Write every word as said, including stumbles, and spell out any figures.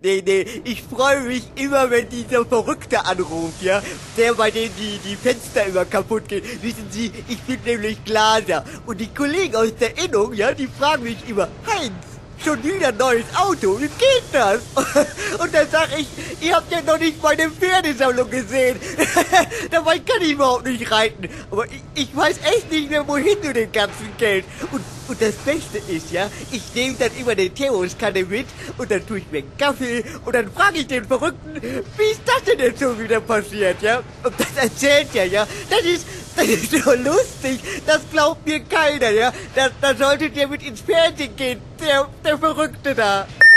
Nee, nee, ich freue mich immer, wenn dieser Verrückte anruft, ja, der bei dem die, die Fenster immer kaputt gehen. Wissen Sie, ich bin nämlich Glaser und die Kollegen aus der Innung, ja, die fragen mich immer, Heinz, schon wieder ein neues Auto, wie geht das? Und dann sag ich, ihr habt ja noch nicht meine Pferdesammlung gesehen. Dabei kann ich überhaupt nicht reiten. Aber ich, ich weiß echt nicht mehr, wohin mit dem ganzen Geld. Und, und das Beste ist ja, ich nehme dann immer eine Thermoskanne mit und dann tue ich mir einen Kaffee und dann frage ich den Verrückten, wie ist das denn jetzt schon wieder passiert, ja? Und das erzählt er, ja. Das ist, das ist so lustig, das glaubt mir keiner, ja. Da, da solltet ihr mit ins Fernsehen gehen, der, der Verrückte da.